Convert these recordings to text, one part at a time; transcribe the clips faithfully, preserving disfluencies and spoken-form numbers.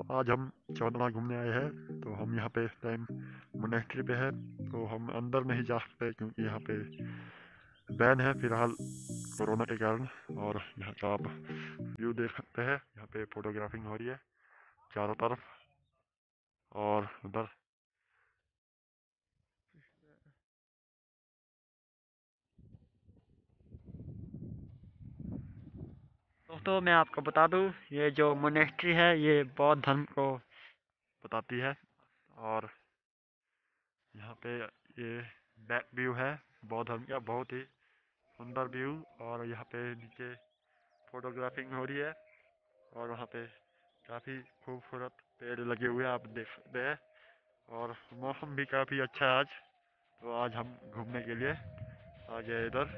आज हम चौदना घूमने आए हैं। तो हम यहाँ पे इस टाइम मोनेस्ट्री पे है, तो हम अंदर नहीं जा सकते क्योंकि यहाँ पे बैन है फिलहाल कोरोना के कारण। और यहाँ का आप व्यू देख सकते हैं, यहाँ पे फोटोग्राफिंग हो रही है चारों तरफ। और उधर दोस्तों मैं आपको बता दूं, ये जो मोनेस्ट्री है ये बौद्ध धर्म को बताती है। और यहाँ पे ये बैक व्यू है बौद्ध धर्म का, बहुत ही सुंदर व्यू। और यहाँ पे नीचे फोटोग्राफिंग हो रही है और वहाँ पे काफ़ी खूबसूरत पेड़ लगे हुए हैं, आप देख सकते हैं। और मौसम भी काफ़ी अच्छा है आज, तो आज हम घूमने के लिए आ गए इधर।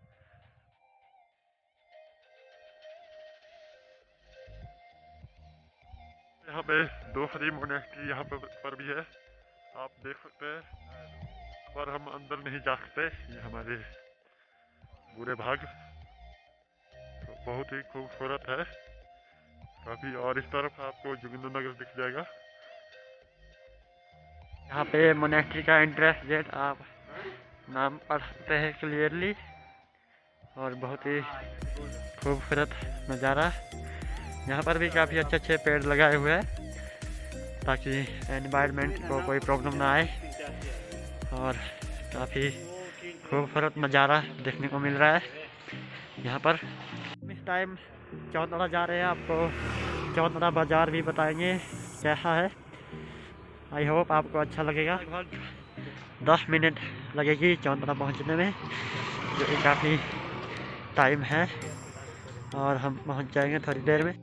यहाँ पे दूसरी मोनेस्ट्री यहाँ पे पर भी है, आप देख सकते हैं, पर हम अंदर नहीं जा सकते, ये हमारे बुरे भाग। तो बहुत ही खूबसूरत है काफ़ी। और इस तरफ आपको जोगिंद्रनगर दिख जाएगा। यहाँ पे मोनेस्ट्री का एंट्रेंस गेट आप नाम पढ़ सकते हैं क्लियरली। और बहुत ही खूबसूरत नज़ारा, यहाँ पर भी काफ़ी अच्छे अच्छे पेड़ लगाए हुए हैं ताकि एनवायरनमेंट को कोई प्रॉब्लम ना आए। और काफ़ी खूबसूरत नज़ारा देखने को मिल रहा है यहाँ पर। इस टाइम चौतरा जा रहे हैं, आपको चौतरा बाज़ार भी बताएंगे कैसा है। आई होप आपको अच्छा लगेगा। दस मिनट लगेगी चौतरा पहुँचने में, जो कि काफ़ी टाइम है, और हम पहुँच जाएंगे थोड़ी देर में।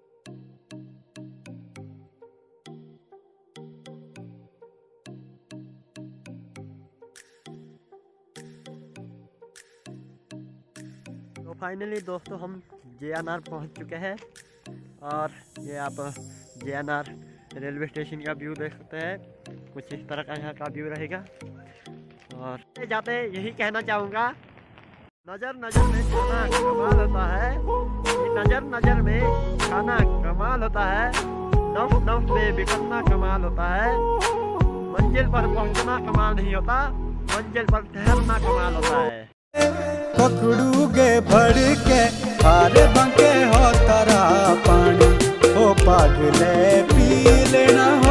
तो फाइनली दोस्तों हम जे एन आर पहुँच चुके हैं। और ये आप J N R railway station का व्यू देख सकते हैं, कुछ इस तरह का यहाँ का व्यू रहेगा। और जाते यही कहना चाहूँगा, नज़र नज़र में खाना कमाल होता है, नज़र नज़र में खाना कमाल होता है, नफ नफ में बिखरना कमाल होता है, मंजिल पर पहुँचना कमाल नहीं होता, मंजिल पर ठहरना कमाल होता है। पकड़ूगे भर के हारे बंके हो तारा पानी, ओ पागले पी लेना।